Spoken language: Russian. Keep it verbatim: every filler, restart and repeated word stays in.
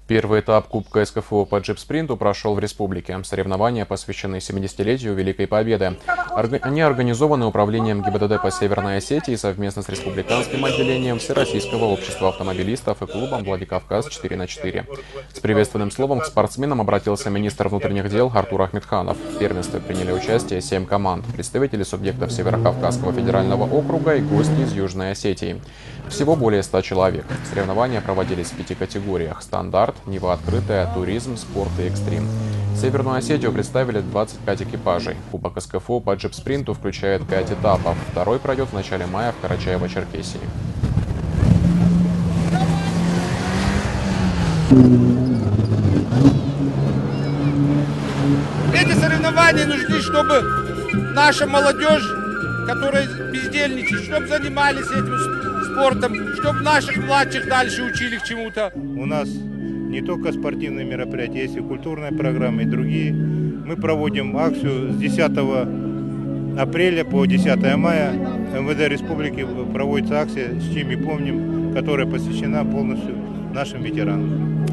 Первый этап Кубка СКФУ по джип-спринту прошел в республике. Соревнования посвящены семидесятилетию Великой Победы. Орга- Они организованы Управлением ГИБДД по Северной Осетии совместно с Республиканским отделением Всероссийского общества автомобилистов и клубом «Владикавказ четыре на четыре». С приветственным словом к спортсменам обратился министр внутренних дел Артур Ахметханов. В первенстве приняли участие семь команд, представители субъектов Северокавказского федерального округа и гости из Южной Осетии. Всего более ста человек. Соревнования проводились в пяти категориях: стандарт, Нива открытая, туризм, спорт и экстрим. Северную Осетию представили двадцать пять экипажей. Кубок СКФУ по джип-спринту включает пять этапов. Второй пройдет в начале мая в Карачаево-Черкесии. Эти соревнования нужны, чтобы наша молодежь, которая бездельничает, чтобы занимались этим спортом, чтобы наших младших дальше учили к чему-то. У нас не только спортивные мероприятия, есть и культурная программа, и другие. Мы проводим акцию с десятого апреля по десятое мая. МВД Республики проводится акция «Чтим и помним», которая посвящена полностью нашим ветеранам.